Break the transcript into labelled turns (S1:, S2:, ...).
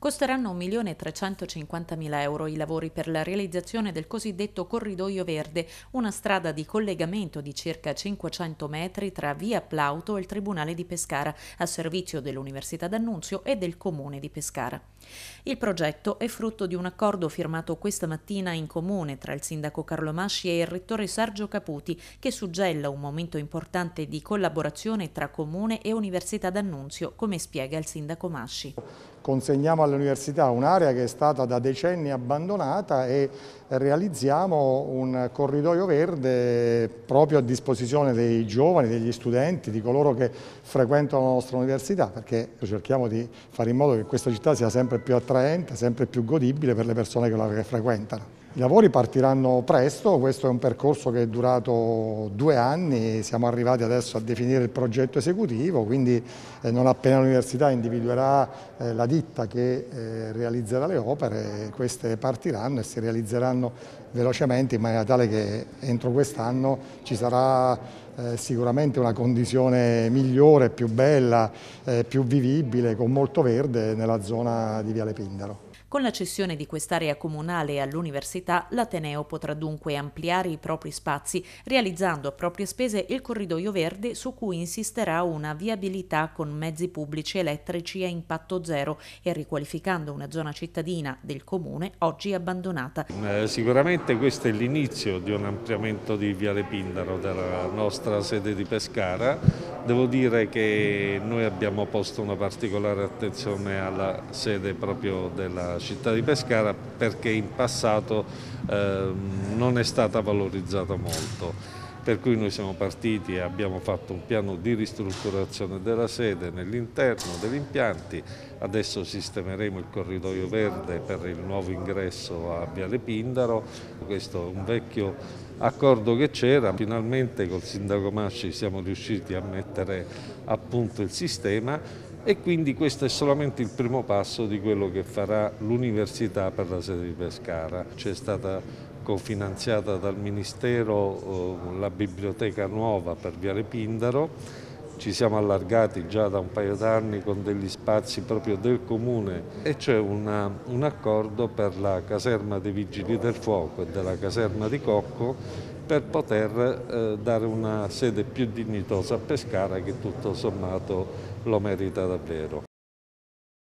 S1: Costeranno 1.350.000 euro i lavori per la realizzazione del cosiddetto Corridoio Verde, una strada di collegamento di circa 500 metri tra via Plauto e il Tribunale di Pescara, a servizio dell'Università d'Annunzio e del Comune di Pescara. Il progetto è frutto di un accordo firmato questa mattina in comune tra il sindaco Carlo Masci e il rettore Sergio Caputi, che suggella un momento importante di collaborazione tra Comune e Università d'Annunzio, come spiega il sindaco Masci.
S2: Consegniamo all'università un'area che è stata da decenni abbandonata e realizziamo un corridoio verde proprio a disposizione dei giovani, degli studenti, di coloro che frequentano la nostra università, perché cerchiamo di fare in modo che questa città sia sempre più attraente, sempre più godibile per le persone che la frequentano. I lavori partiranno presto, questo è un percorso che è durato 2 anni, siamo arrivati adesso a definire il progetto esecutivo, quindi non appena l'università individuerà la ditta che realizzerà le opere, queste partiranno e si realizzeranno velocemente in maniera tale che entro quest'anno ci sarà sicuramente una condizione migliore, più bella, più vivibile, con molto verde nella zona di Viale Pindaro.
S1: Con la cessione di quest'area comunale all'università, l'Ateneo potrà dunque ampliare i propri spazi, realizzando a proprie spese il corridoio verde su cui insisterà una viabilità con mezzi pubblici elettrici a impatto zero e riqualificando una zona cittadina del comune oggi abbandonata.
S3: Sicuramente questo è l'inizio di un ampliamento di Viale Pindaro della nostra sede di Pescara. Devo dire che noi abbiamo posto una particolare attenzione alla sede proprio della città di Pescara perché in passato non è stata valorizzata molto. Per cui noi siamo partiti e abbiamo fatto un piano di ristrutturazione della sede nell'interno degli impianti, adesso sistemeremo il corridoio verde per il nuovo ingresso a Viale Pindaro, questo è un vecchio accordo che c'era, finalmente col sindaco Masci siamo riusciti a mettere a punto il sistema e quindi questo è solamente il primo passo di quello che farà l'università per la sede di Pescara. C'è stata cofinanziata dal Ministero la biblioteca nuova per Viale Pindaro, ci siamo allargati già da un paio d'anni con degli spazi proprio del Comune e c'è un accordo per la caserma dei Vigili del Fuoco e della caserma di Cocco per poter dare una sede più dignitosa a Pescara che tutto sommato lo merita davvero.